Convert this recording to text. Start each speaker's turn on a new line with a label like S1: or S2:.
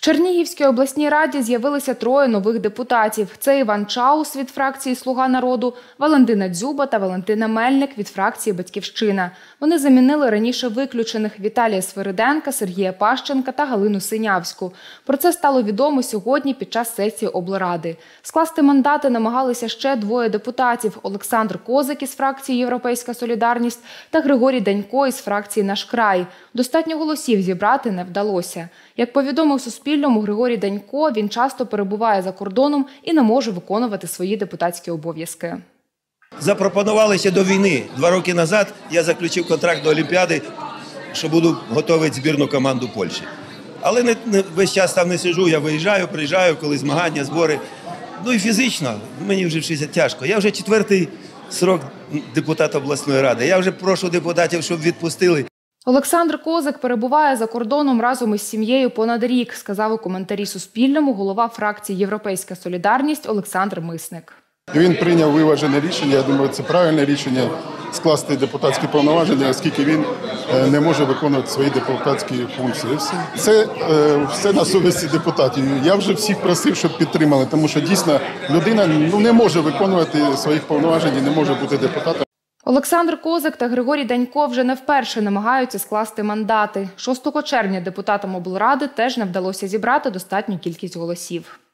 S1: Чернігівській обласній раді з'явилися 3 нових депутатів. Це Іван Чаус від фракції «Слуга народу», Валентина Дзюба та Валентина Мельник від фракції «Батьківщина». Вони замінили раніше виключених Віталія Свириденка, Сергія Пащенка та Галину Синявську. Про це стало відомо сьогодні під час сесії облради. Скласти мандати намагалися ще 2 депутатів – Олександр Козак із фракції «Європейська солідарність» та Григорій Данько із фракції «Наш край». Достатньо голосів зібрати не вдалося. Як повідомив Суспільному Григорій Данько, він часто перебуває за кордоном і не може виконувати свої депутатські обов'язки.
S2: Запропонували ще до війни. 2 роки назад я заключив контракт до Олімпіади, що буду готувати збірну команду Польщі. Але весь час там не сиджу, я виїжджаю, приїжджаю, коли змагання, збори. Ну і фізично, мені вже 60 тяжко. Я вже 4-й срок депутата обласної ради. Я вже прошу депутатів, щоб відпустили.
S1: Олександр Козак перебуває за кордоном разом із сім'єю понад рік, сказав у коментарі Суспільному голова фракції «Європейська солідарність» Олександр Мисник.
S3: Він прийняв виважене рішення, я думаю, це правильне рішення скласти депутатські повноваження, оскільки він не може виконувати свої депутатські функції. Це все на совісті депутатів. Я вже всіх просив, щоб підтримали, тому що дійсно людина не може виконувати своїх повноважень і не може бути депутатом.
S1: Олександр Козак та Григорій Данько вже не вперше намагаються скласти мандати. 6 червня депутатам облради теж не вдалося зібрати достатню кількість голосів.